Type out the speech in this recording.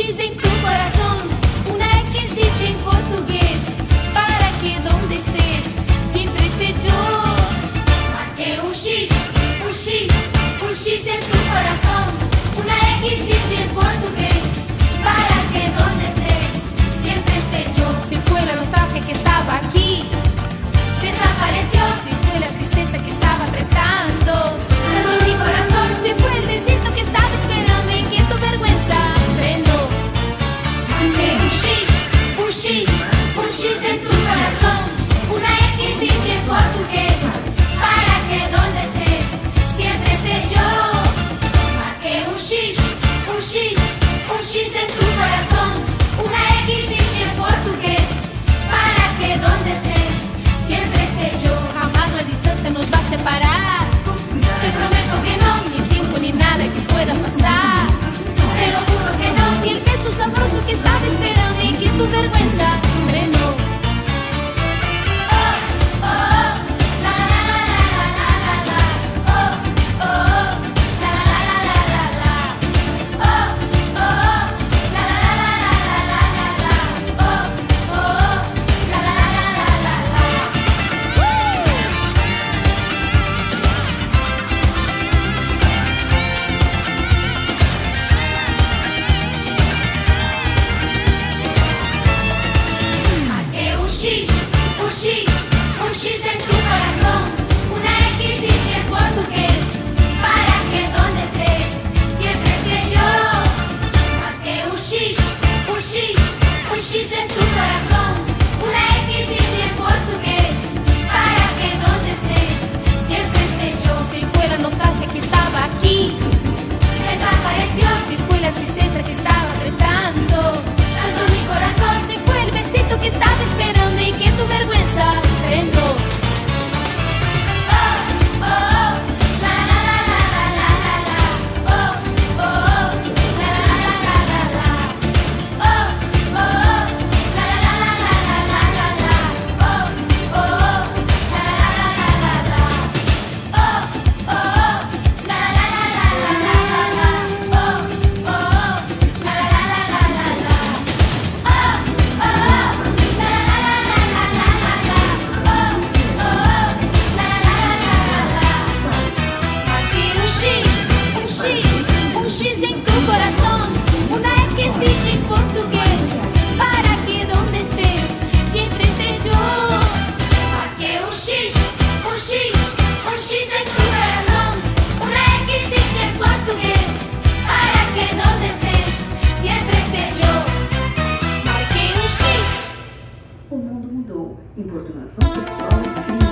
X em tu coração, uma X dicha em português, para que donde estés, sempre esté yo. Marquei um X, um X, um X em tu coração, uma X dicha em português, para que donde estés, siempre esté yo. Se fue la nostalgia que estaba aquí, desapareció, se fue la tristeza que estaba apretando tanto mi corazón, se fue el besito que estaba esperando y que tu vergüenza frenó. Marqué un X, un X, un X en tu corazón, una X dicha en portugués, para que donde estés, siempre esté yo. Marqué un X, un X, un X en tu corazón, una X dicha en portugués, para que donde estés, siempre esté yo. Jamás la distancia nos va a separar. Te prometo que no, ni tiempo ni nada que pueda pasar. Te lo juro que no, ni el beso sabroso que estaba esperando y que tu vergüenza frenó. Un X en tu corazón, una X dicha en portugués, para que donde estés, siempre esté yo. Marqué un X, un X, un X en tu corazón, una X dicha en portugués, para que donde estés, siempre esté yo. Se fue la nostalgia que estaba aquí, desapareció, se fue la tristeza que estaba apretando tanto mi corazón, se fue el besito que estaba esperando y que tu vergüenza frenó. Un X en tu corazón, una X dicha en portugués, para que donde estés, siempre esté yo. Marqué un X, un X, un X en tu corazón, una X dicha en portugués, para que donde estés, siempre esté yo. Marqué un X. O mundo mudou. Importunação sexual, crime